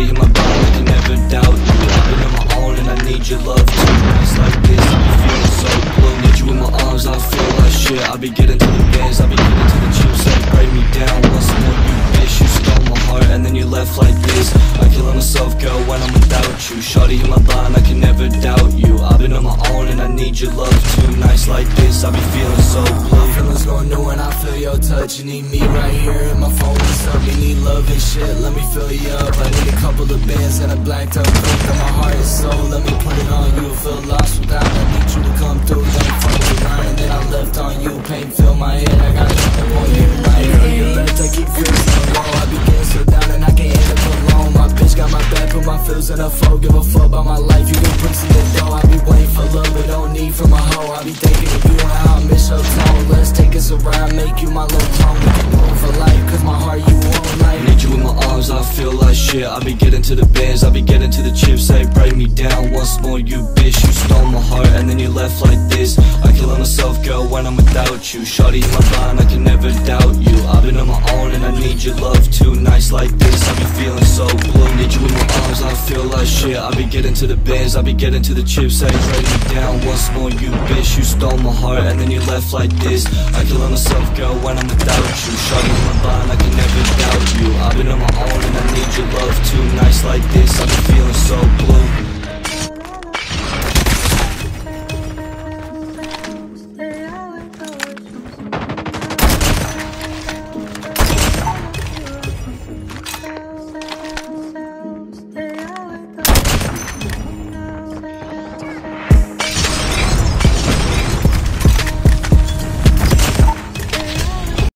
Shawty in my mind, I can never doubt you. I've been on my own and I need your love too. Nights like this, I be feeling so blue. Need you in my arms, I feel like shit. I be getting to the bands, I be getting to the chips. They break me down once more, you bitch. You stole my heart and then you left like this. I kill myself, girl, when I'm without you. Shawty in my mind, I can never doubt you. I've been on my own and I need your love too. Nights like this, I be feeling so blue. Feelings going new and I feel your touch. You need me right here and my phone is up. You need love and shit, let me fill you up. I need a couple of bands and a blacked up cook. And my heart is sold, let me put it on you. Feel lost without, I need you to come through. Don't fuck around and then I left on you. Pain fill my head, I got nothing on you. Right here on your left, I keep feeling so low. I be getting so down and I can't end up alone. My bitch got my back, put my feels in a foe. Give a fuck about my life, you can pussy the dough. I be waiting for love, but don't need from a hoe. I be thinking of you and how I miss your tone. Let's take us around, make you my little tone. We can go for life, cause my heart you won't like. Need you in my arms, I feel like shit. I be getting to the bands, I be getting to the chips. They break me down once more, you bitch. You stole my heart and then you left like this. I kill on myself, girl, when I'm without you. Shawty in my mind, I can never doubt you. I've been on my own and I need your love too. Nights like this, I be feeling so blue. Need you in my arms, I feel like shit. I be getting to the bands, I be getting to the chips. They break me down once more, you bitch. You stole my heart and then you left like this. I kill on myself, girl, when I'm without you. Shawty in my mind, I can never doubt you. I've been on my own and I need your love too. Nights like this, I be feeling so blue.